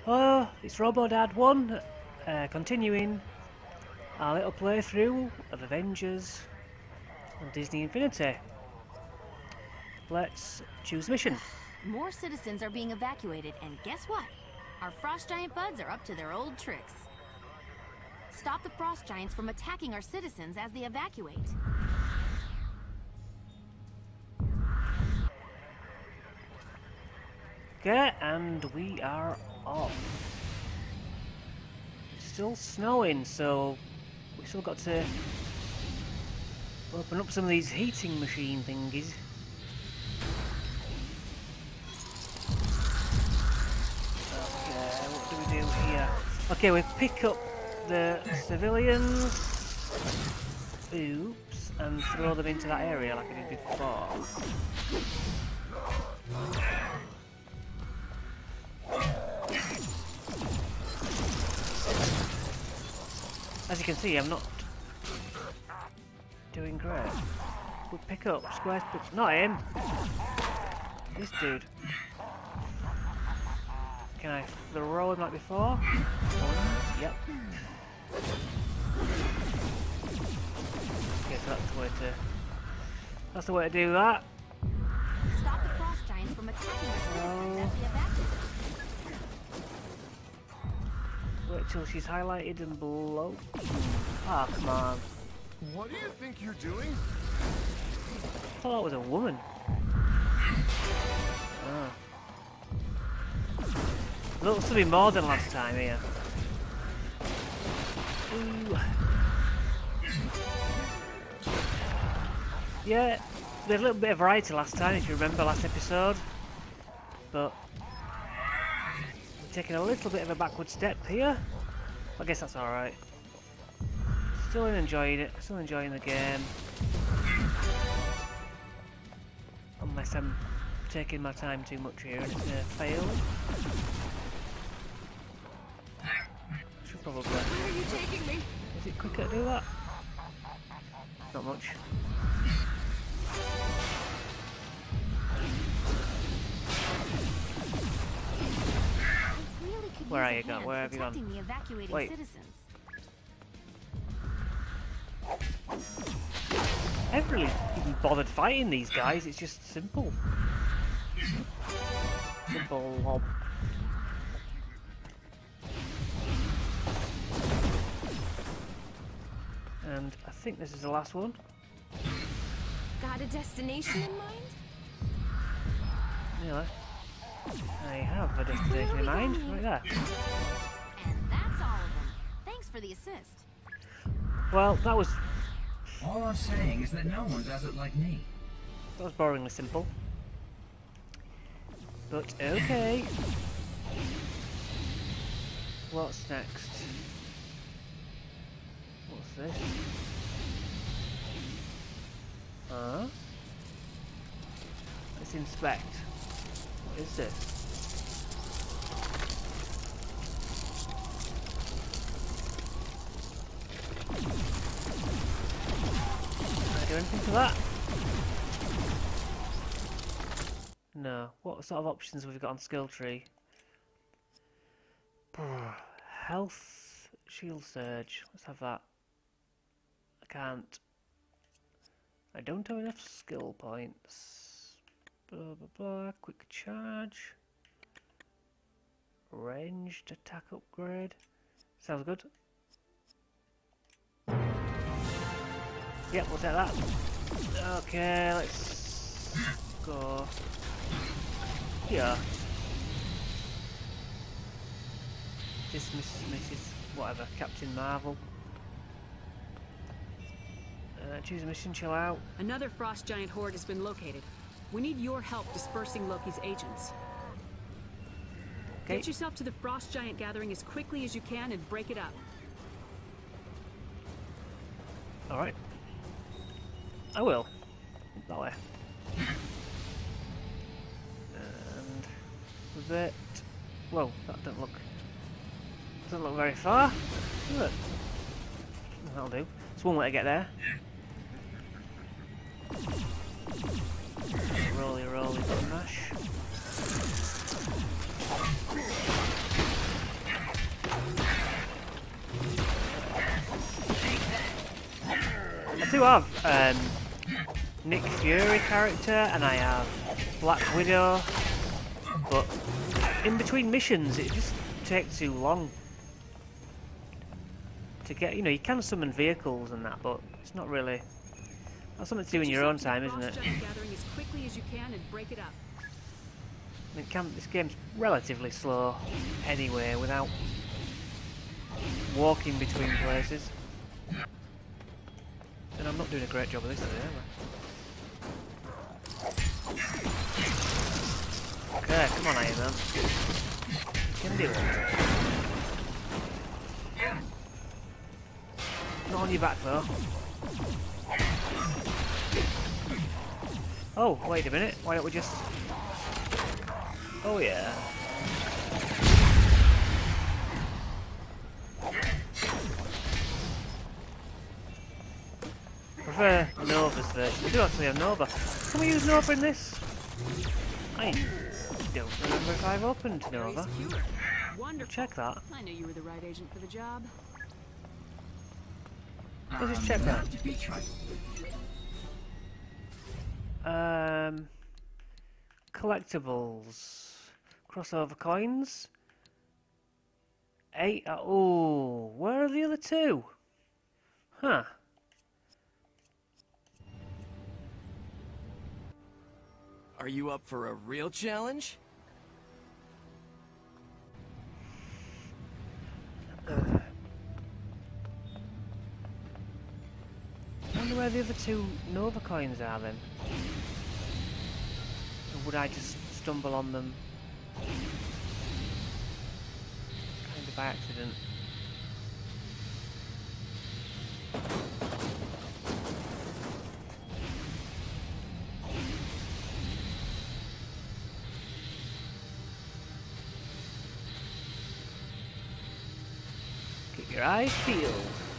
Oh, it's Robodad 1, continuing our little playthrough of Avengers on Disney Infinity. Let's choose mission. More citizens are being evacuated, and guess what? Our frost giant buds are up to their old tricks. Stop the frost giants from attacking our citizens as they evacuate. Okay, and we are off. It's still snowing, so we still got to open up some of these heating machine thingies. Okay, what do we do here? Okay, we pick up the civilians, oops, and throw them into that area like I did before. As you can see, I'm not doing great. We'll pick up, squares, not him! This dude. Can I throw him like before? One, yep. Okay, so that's the way to do that. Stop the frost giants from attacking our citizens as they evacuate. Wait till she's highlighted and below. Ah, oh, come on. What do you think you're doing? I thought that was a woman. Oh. Looks to be more than last time here. Ooh. Yeah, we had a little bit of variety last time, if you remember last episode. But we're taking a little bit of a backward step here. I guess that's alright. Still enjoying it, still enjoying the game. Unless I'm taking my time too much here and it's going to fail. Should probably. Where are you taking me? Is it quicker to do that? Not much. Where are you going? Where have you gone? The evacuating Wait. Citizens. I haven't really even bothered fighting these guys, it's just simple. Simple lob. And I think this is the last one. Got a destination in mind? Yeah. I have a destination in mind, right there. And that's all of them. Thanks for the assist. Well, that was All I'm saying is that no one does it like me. boringly simple. But okay. What's next? What's this? Let's inspect. What is this? Can I do anything to that? No. What sort of options have we got on skill tree? Health, shield surge. Let's have that. I can't. I don't have enough skill points. Blah blah blah. Quick charge. Ranged attack upgrade. Sounds good. Yep, we'll take that. Okay, let's go. Yeah. Dismiss Mrs. Whatever, Captain Marvel. Choose a mission, chill out. Another frost giant horde has been located. We need your help dispersing Loki's agents. Okay. Get yourself to the frost giant gathering as quickly as you can and break it up. Alright. I will. That way. And with it. Whoa, that doesn't look very far. Look. That'll do. It's one way to get there. Roly button mash. I do have Nick Fury character, and I have Black Widow, but in between missions it just takes too long to get. You know, you can summon vehicles and that, but it's not really. That's something to do in your own time, isn't it? Gathering as quickly as you can and break it up. I mean, this game's relatively slow anyway, without walking between places. And I'm not doing a great job of this today, am I? Okay, come on, Iron Man. You can do it. Not on your back, though. Oh, wait a minute. Why don't we just... Oh, yeah. I prefer Nova's version. We do actually have Nova. Can we use Nova in this? I don't remember if I've opened Nova. Wonderful. Check that. I knew you were the right agent for the job. Let's just check that. To be tried. Collectibles. Crossover coins. 8. Oh, where are the other 2? Huh. Are you up for a real challenge? I wonder where the other 2 Nova coins are then. Or would I just stumble on them kind of by accident? Keep your eyes peeled.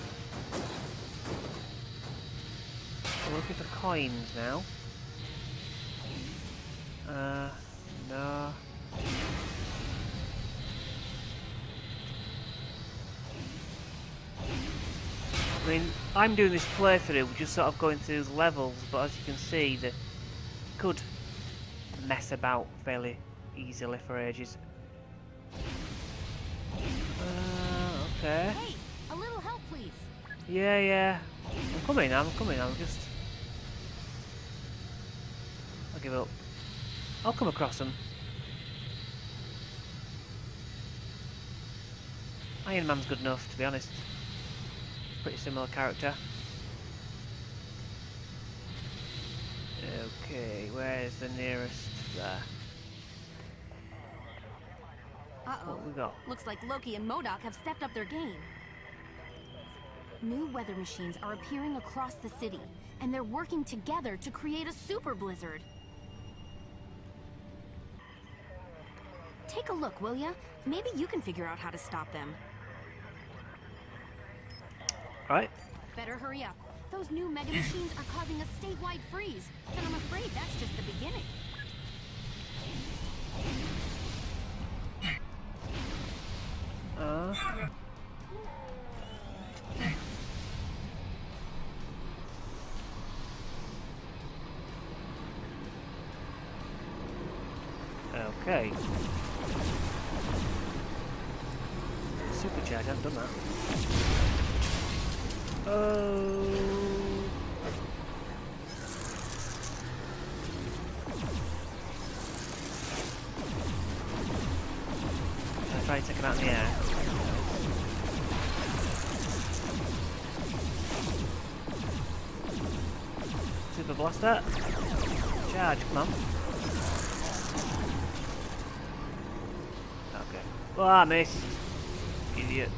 So look at the coins now. No. I mean, I'm doing this playthrough, just sort of going through the levels, but as you can see, you could mess about fairly easily for ages. Okay. Hey, a little help, please. Yeah. I'm coming, I'm just... I'll give up. I'll come across them. Iron Man's good enough, to be honest. Pretty similar character. Okay, where's the nearest there? Uh-oh. What we got? Looks like Loki and MODOK have stepped up their game. New weather machines are appearing across the city, and they're working together to create a super blizzard. Take a look, will ya? Maybe you can figure out how to stop them. Right. Better hurry up. Those new mega machines are causing a statewide freeze, and I'm afraid that's just the beginning. Okay. Supercharge, I haven't done that. Oh. I'll try to take him out in the air. Super blaster. Charge, come on. Okay. Oh, I missed. Idiot.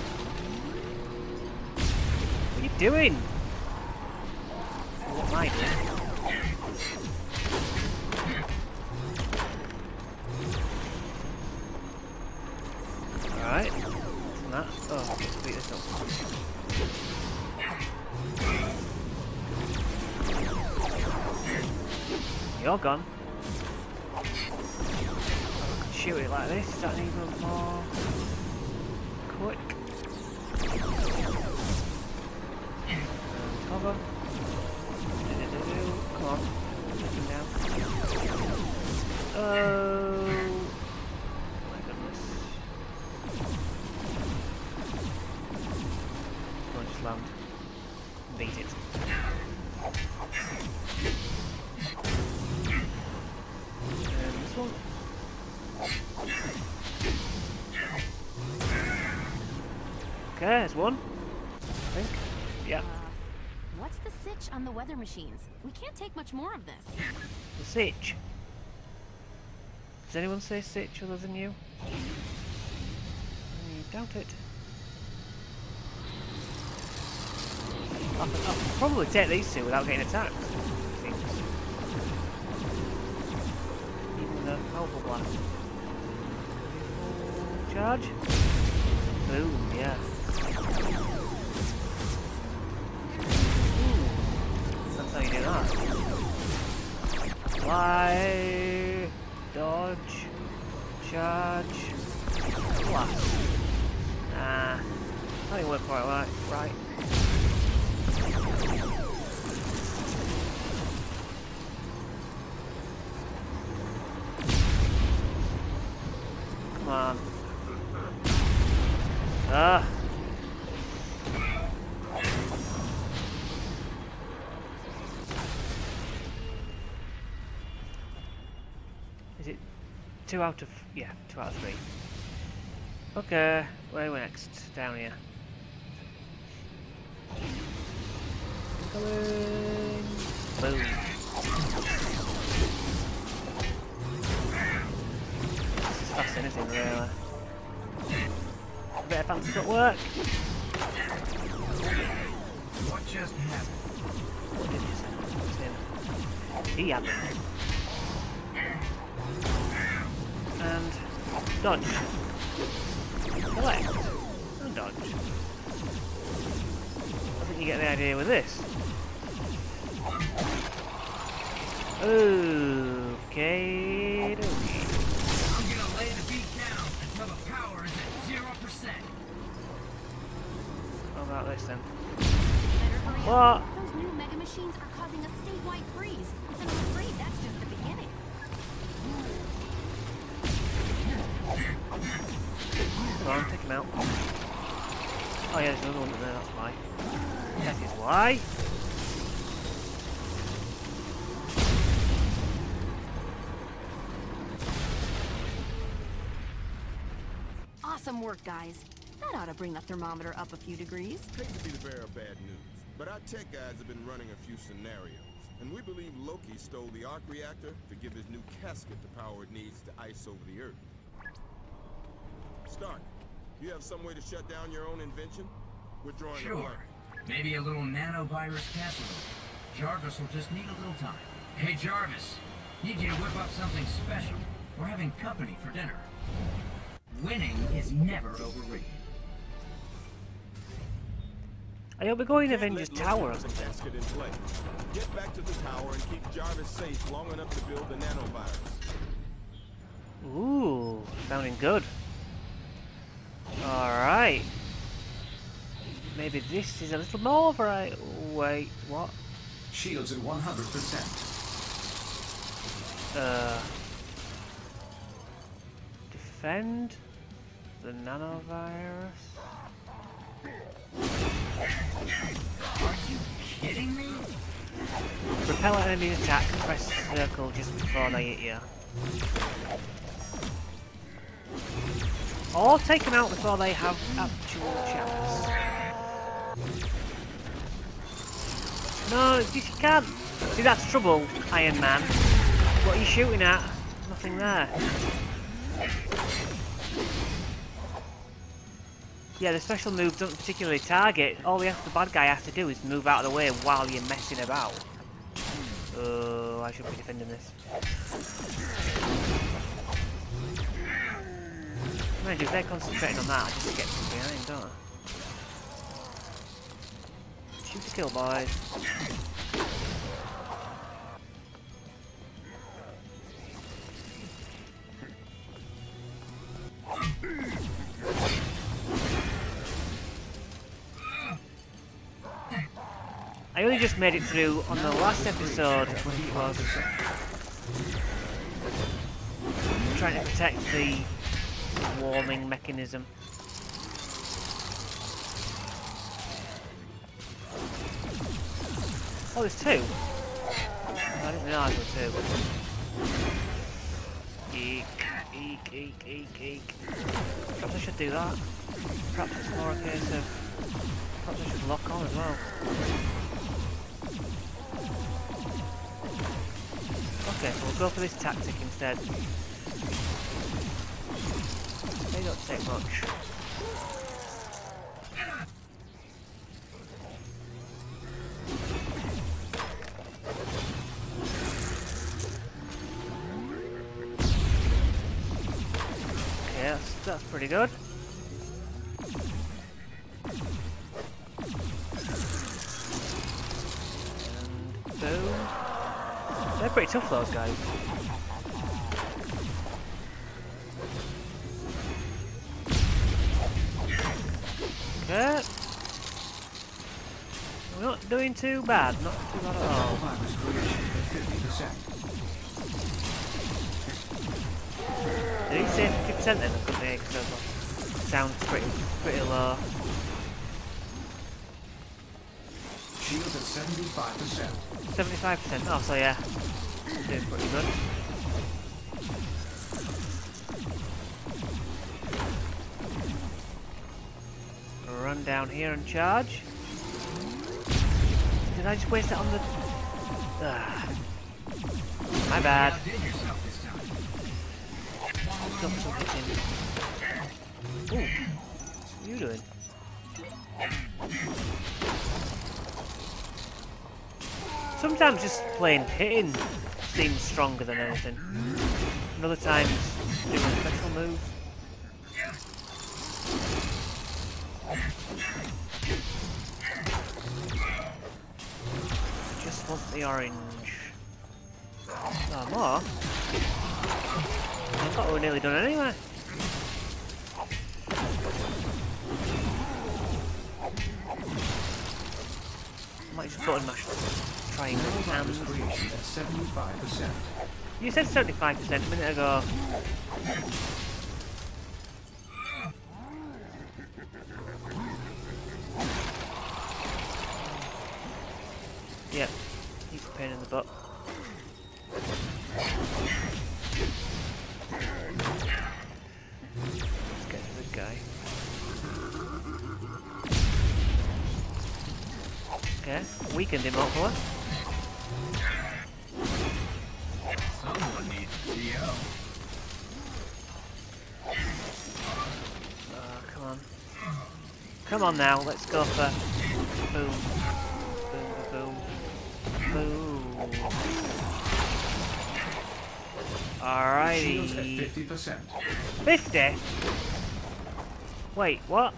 What are you doing? What am I doing? Alright. That. Oh, beat this up. You're gone. Shoot it like this. Is that even more quick? And cover. Oh my goodness. Come on, just land. Beat it. And this one. Okay, there's one. I think. Yeah. What's the sitch on the weather machines? We can't take much more of this. The sitch. Does anyone say sitch other than you? I doubt it. I'll probably take these two without getting attacked. Things. Even the powerful blast. Charge. Boom, yeah. Ooh. That's how you do that. Fly. Dodge. Charge. Blast. Nah. That didn't work quite right. Come on. Ah. Is it 2 out of... yeah, 2 out of 3. Okay, where are we next? Down here. Coming. Boom. This is fascinating, really. A bit of fancy footwork. What just happened? What did you say? It's him. He happened. And dodge. Collect. And dodge. I think you get the idea with this. Okay, dokie. I'm gonna lay the beat down until the power is at 0%. How about this then? Better hurry What? up. Those new mega machines are causing a statewide freeze. And I'm afraid that's just the beginning. Come on, take him out. Oh yeah, there's another one there, that's why. That is why. Awesome work, guys. That ought to bring the thermometer up a few degrees. Hate to be the bearer of bad news, but our tech guys have been running a few scenarios, and we believe Loki stole the arc reactor to give his new casket the power it needs to ice over the Earth. Stark, you have some way to shut down your own invention? We're drawing a Sure. blank. Maybe a little nanovirus capital. Jarvis will just need a little time. Hey, Jarvis. Need you to whip up something special. We're having company for dinner. Winning is never overrated. I hope we're going to Can't Avengers let Loki Tower or put the something. casket in play. Get back to the tower and keep Jarvis safe long enough to build the nanovirus. Ooh, sounding good. Alright. Maybe this is a little more variety. Wait, what? Shields at 100%. Defend the nanovirus. Are you kidding me? Repel an enemy attack, press circle just before they hit you. Or take them out before they have actual chance. No, you can't. See, that's trouble, Iron Man. What are you shooting at? Nothing there. Yeah, the special move doesn't particularly target. All the bad guy has to do is move out of the way while you're messing about. Oh, I should be defending this. Mind you, if they're concentrating on that, I just get from behind, don't I? Shoot to kill, boys. I only just made it through on the last episode, I think it was. trying to protect the warming mechanism. Oh, there's two. I didn't realise there were two. Eek, eek, eek, eek, eek. Perhaps I should do that. Perhaps it's more a case of... Perhaps I should lock on as well. Okay, so we'll go for this tactic instead. They don't take much. Okay, that's pretty good. And boom. They're pretty tough, those guys. Okay. We're not doing too bad, not too bad at all. Did he say 50% then? I couldn't hear because it sounds pretty low. Shields at 75%. 75%. Oh, so yeah, doing pretty good. Run down here and charge. Did I just waste that on the... my bad. Got some hitting. Ooh, what are you doing? Sometimes just plain hitting seems stronger than anything. And other times doing a special move. I just want the orange. Oh, more? I thought we were nearly done anyway. I might just button mash triangle and... 75%. You said 75% a minute ago. Yep, he's a pain in the butt. Let's get to the guy. Okay, weakened him hopefully. Someone needs Geo. Come on. Come on now, let's go for... Boom. Boom, boom. Boom. Alrighty. Shields at 50%. 50? Wait, what?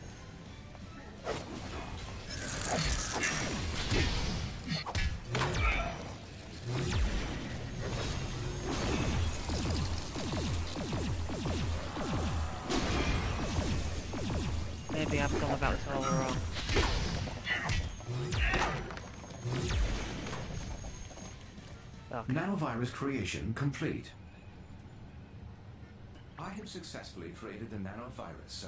Maybe I've gone about this all wrong. Okay. Nanovirus creation complete. I have successfully created the nanovirus, sir.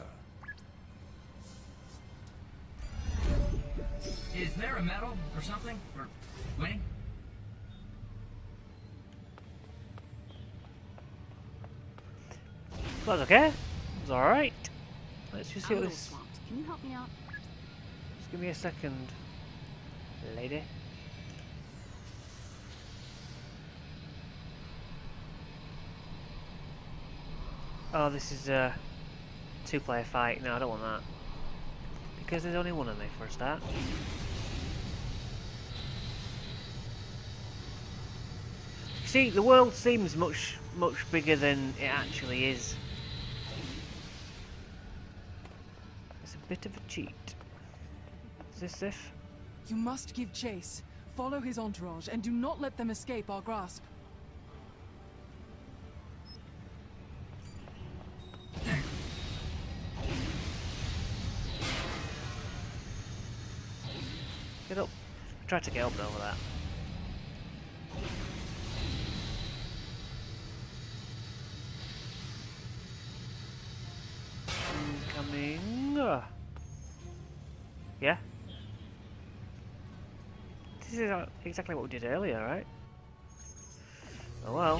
Is there a medal or something for winning? That was okay. It was alright. Let's just see I'm a what little this... swamped. Can you help me out? Just give me a second, lady. Oh, this is a two-player fight. No, I don't want that. Because there's only one of me for a start. See, the world seems much bigger than it actually is. It's a bit of a cheat. Is this Sif? You must give chase. Follow his entourage and do not let them escape our grasp. Get up. I tried to get up over that. incoming. Yeah. This is exactly what we did earlier, right? Oh well.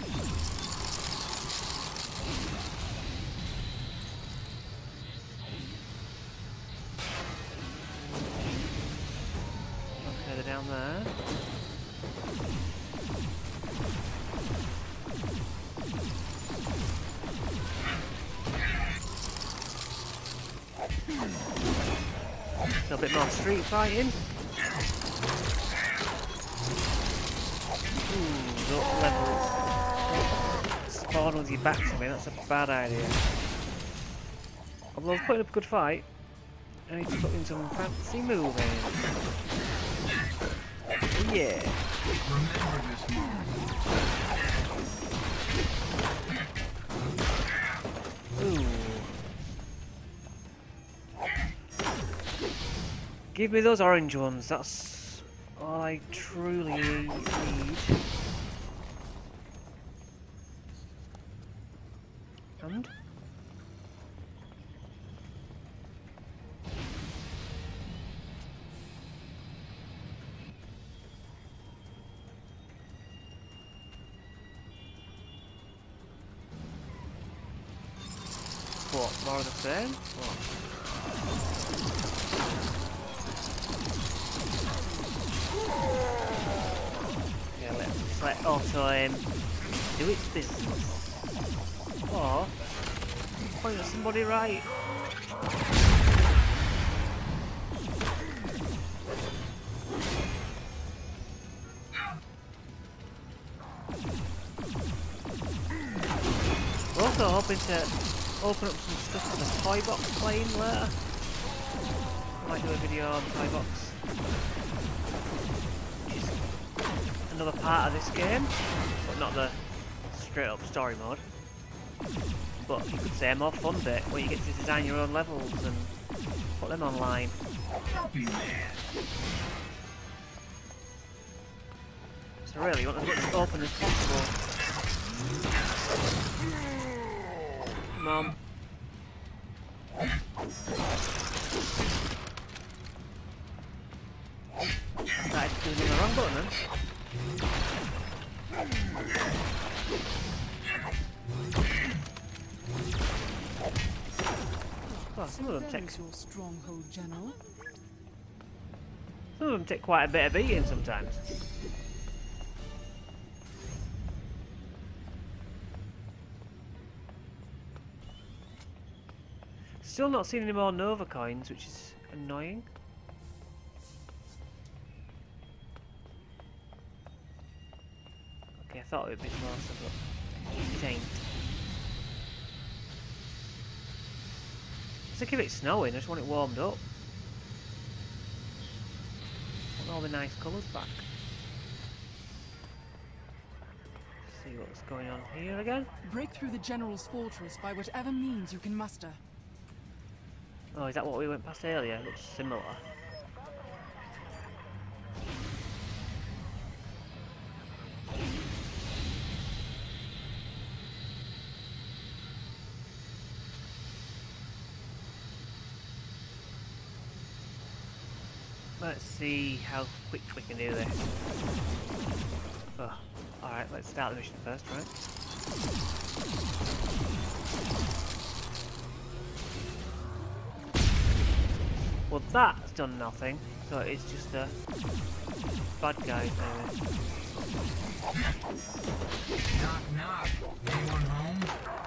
Okay, they're down there. A bit more street fighting. Ooh, up levels. Spawn with your back to me, that's a bad idea. Although I was putting up a good fight, I need to put in some fancy moving. Yeah. Remember this moment. Ooh. Give me those orange ones, that's all I truly need. And? What, more of the same? What? Yeah, let's let auto aim do its business. Or point at somebody right. We're also hoping to open up some stuff for the toy box playing later. I might do a video on toy box. Another part of this game, but not the straight up story mode. But you could say a more fun bit where you get to design your own levels and put them online. So really, you want as much open as possible. Come on. I started doing the wrong button then. Well, some of them take your stronghold, General. Some of them take quite a bit of beating sometimes. Still not seen any more Nova coins, which is annoying. Okay, I thought it would be closer, but it ain't. I think if it's snowing, I just want it warmed up. I want all the nice colours back. See what's going on here again. Break through the General's fortress by whatever means you can muster. Oh, is that what we went past earlier? It looks similar. Let's see how quick we can do this. Oh, alright, let's start the mission first, right? Well, that's done nothing, so it's just a bad guy maybe. Knock, knock. Anyone home?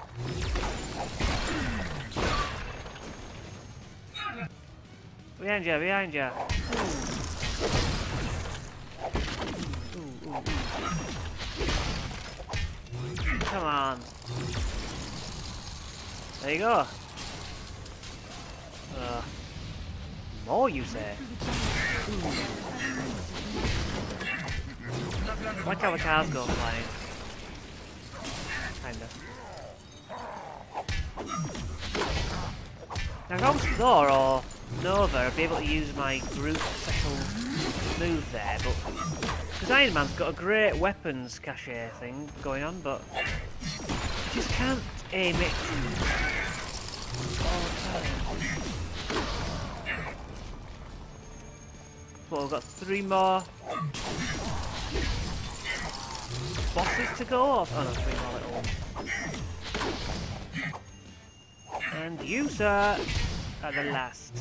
Behind you, behind you. Ooh, ooh, ooh. Come on. There you go. More, you say? I like how the cars go flying. Kinda. Now, if I was Thor or Nova, I'd be able to use my group special move there, but because Iron Man's got a great weapons cache thing going on, but you just can't aim it all the time. Well, we've got 3 more bosses to go off. Oh no, 3 more little ones. And you, sir, are the last.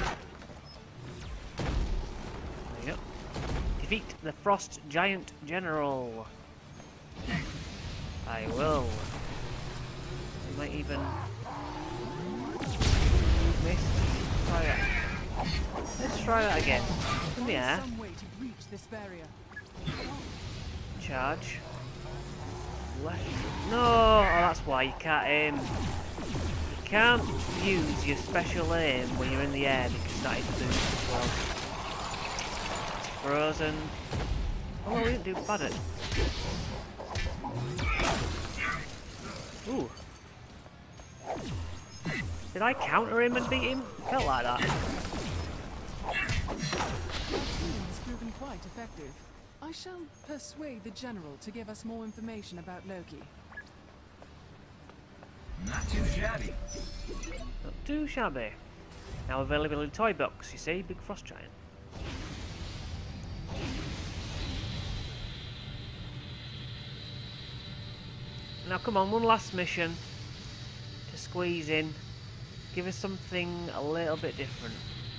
There you go. Defeat the Frost Giant General. I will. You might even miss. Try that. Let's try that again. In the air. Some way to reach this barrier. Charge. Left. No! Oh, that's why you can't aim. You can't use your special aim when you're in the air because that is boost as well. It's frozen. Oh, we didn't do bad at it. Ooh. Did I counter him and beat him? Felt like that. Our team has proven quite effective. I shall persuade the General to give us more information about Loki. Not too shabby. Not too shabby. Now available in toy box, you see, Big Frost Giant. Now come on, one last mission to squeeze in. Give us something a little bit different.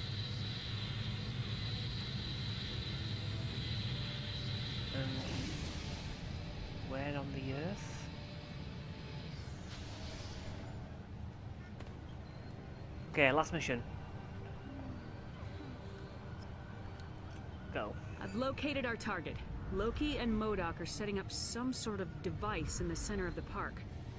And where on the earth? Okay, last mission. Go. I've located our target. Loki and MODOK are setting up some sort of device in the center of the park.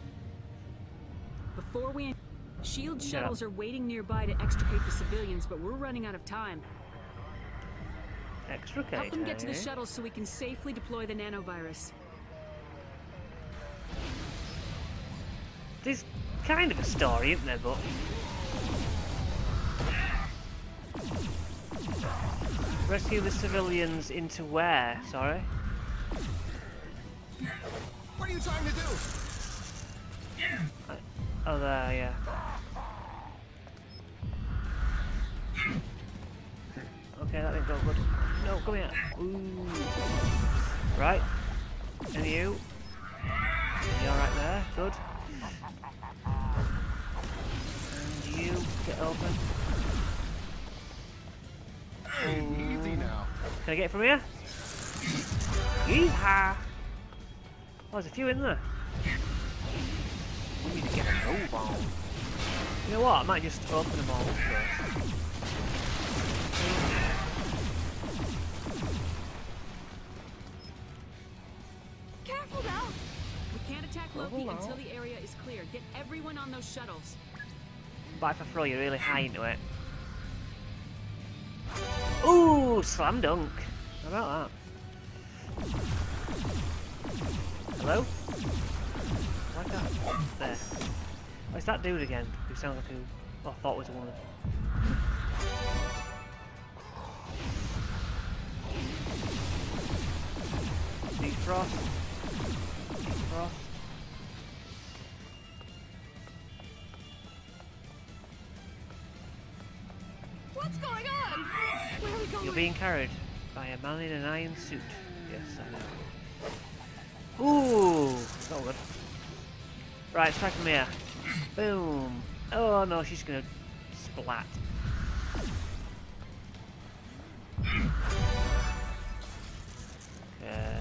Before we... Shield shuttles are waiting nearby to extricate the civilians, but we're running out of time. Extricate, Help them get to the eh? shuttles so we can safely deploy the nanovirus. There's kind of a story, isn't there, but... Rescue the civilians into where? Sorry? What are you trying to do? Oh, there, yeah. Okay, that didn't go good. No, come here. Ooh. Right. And you. You're right there. Good. And you get open. Easy now. Can I get it from here? Yeehaw! Oh, there's a few in there. We need to get a move on. You know what? I might just open them all up first. Careful now! We can't attack Loki until the area is clear. Get everyone on those shuttles. But if I throw you really high into it. Ooh, slam dunk. How about that? Hello? Like that? There. Where's that dude again? Who sounds like who I thought was a woman. Defrost. Defrost. What's going on? Where are we going? You're being carried by a man in an iron suit. Yes, I know. Ooh, not good. Right, strike from here. Boom. Oh no, she's gonna splat. Okay.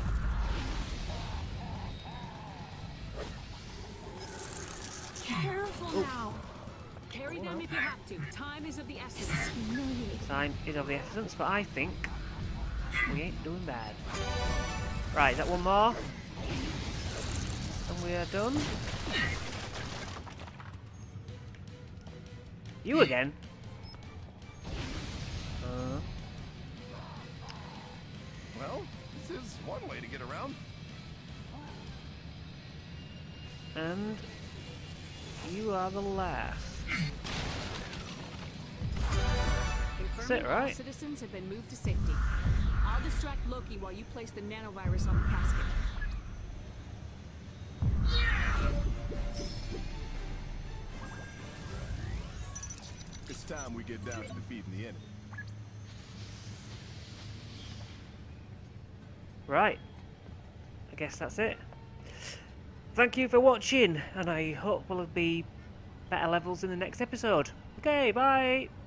Careful now. Carry them if you have to. Time is of the essence. Time is of the essence, but I think we ain't doing bad. Right, is that one more? And we are done. You again? Well, this is one way to get around. And you are the last. Confirming it, right? all citizens have been moved to safety. I'll distract Loki while you place the nanovirus on the casket. It's time we get down to defeating the enemy. Right. I guess that's it. Thank you for watching, and I hope we'll be better levels in the next episode. Okay, bye!